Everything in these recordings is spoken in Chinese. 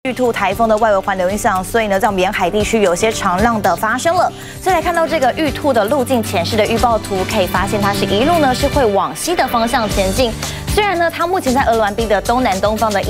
玉兔台风的外围环流影响，所以呢，在我们沿海地区有些长浪的发生了。所以来看到这个玉兔的路径显示的预报图，可以发现它是一路呢是会往西的方向前进。虽然呢，它目前在鹅銮鼻的东南东方的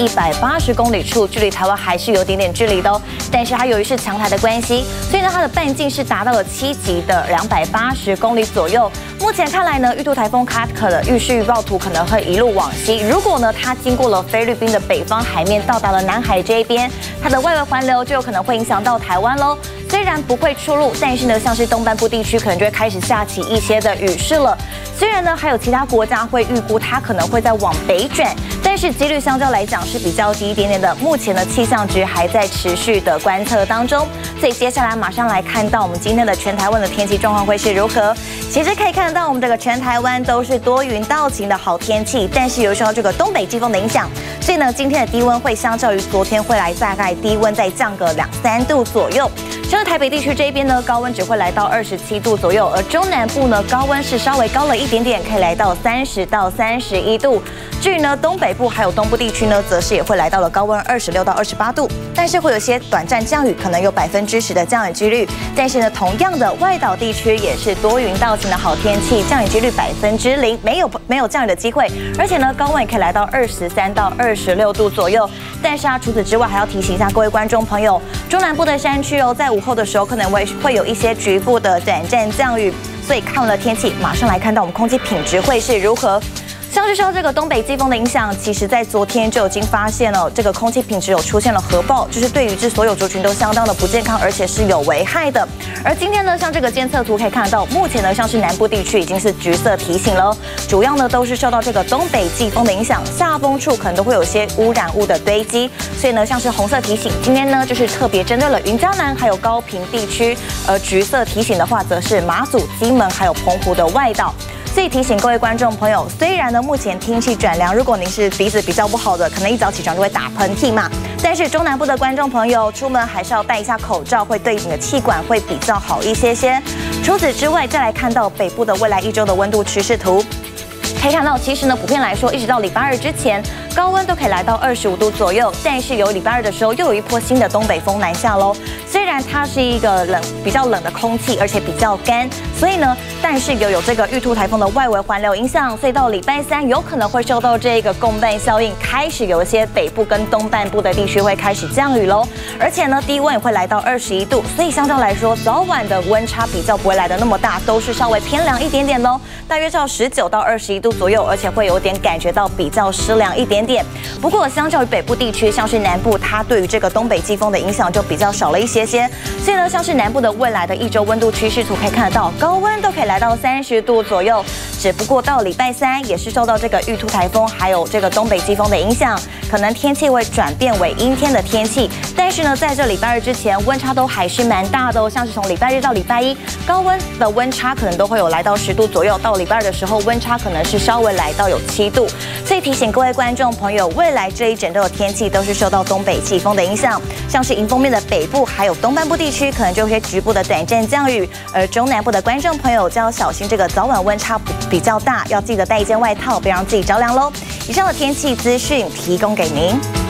1180公里处，距离台湾还是有点距离的哦。但是它由于是强台的关系，所以呢，它的半径是达到了7级的280公里左右。目前看来呢，玉兔台风卡特的预示预报图可能会一路往西。如果呢，它经过了菲律宾的北方海面，到达了南海这一边，它的外围环流就有可能会影响到台湾喽。虽然不会出陆，但是呢，像是东半部地区可能就会开始下起一些的雨势了。虽然呢，还有其他国家会预估它可能会再往北转，但是几率相较来讲是比较低一点点的。目前的气象局还在持续的观测当中，所以接下来马上来看到我们今天的全台湾的天气状况会是如何。其实可以看得到，我们这个全台湾都是多云到晴的好天气，但是有受到这个东北季风的影响，所以呢，今天的低温会相较于昨天会来大概低温再降个2-3度左右。像台北地区这一边呢，高温只会来到27度左右，而中南部呢，高温是稍微高了一点点，可以来到30到31度。至于呢，东北部还有东部地区呢，则是也会来到了高温26到28度，但是会有些短暂降雨，可能有10%的降雨几率。但是呢，同样的外岛地区也是多云到晴的好天气，降雨几率0%，没有降雨的机会，而且呢，高温也可以来到23到26度左右。但是除此之外还要提醒一下各位观众朋友，中南部的山区哦，在午后的时候可能会有一些局部的短暂降雨，所以看完了天气，马上来看到我们空气品质会是如何。像是受这个东北季风的影响，其实在昨天就已经发现了这个空气品质有出现了核爆，就是对于这所有族群都相当的不健康，而且是有危害的。而今天呢，像这个监测图可以看得到，目前呢像是南部地区已经是橘色提醒了，主要呢都是受到这个东北季风的影响，下风处可能都会有些污染物的堆积，所以呢像是红色提醒，今天呢就是特别针对了云嘉南还有高屏地区，而橘色提醒的话则是马祖、金门还有澎湖的外岛。所以提醒各位观众朋友，虽然呢目前天气转凉，如果您是鼻子比较不好的，可能一早起床就会打喷嚏嘛，但是中南部的观众朋友出门还是要戴一下口罩，会对你的气管会比较好一些。除此之外，再来看到北部的未来1周的温度趋势图。可以看到，其实呢，普遍来说，一直到礼拜2之前，高温都可以来到25度左右。但是有礼拜2的时候，又有一波新的东北风南下喽。虽然它是一个比较冷的空气，而且比较干，所以呢，但是有这个玉兔台风的外围环流影响，所以到礼拜3有可能会受到这个共伴效应，开始有一些北部跟东半部的地区会开始降雨喽。而且呢，低温也会来到21度，所以相较来说，早晚的温差比较不会来得那么大，都是稍微偏凉一点点喽，大约到19到21度左右，而且会有点感觉到比较湿凉一点点。不过相较于北部地区，像是南部，它对于这个东北季风的影响就比较少了一些。所以呢，像是南部的未来的1周温度趋势图可以看得到，高温都可以来到30度左右。只不过到礼拜3也是受到这个玉兔台风还有这个东北季风的影响，可能天气会转变为阴天的天气。但是呢，在这礼拜2之前，温差都还是蛮大的哦。像是从礼拜日到礼拜1，高温的温差可能都会有来到10度左右。到礼拜2的时候，温差可能是稍微来到有7度。所以提醒各位观众朋友，未来这一整周的天气都是受到东北季风的影响，像是迎风面的北部还有东半部地区，可能就会局部的短暂降雨。而中南部的观众朋友就要小心这个早晚温差比较大，要记得带一件外套，别让自己着凉喽。以上的天气资讯提供给您。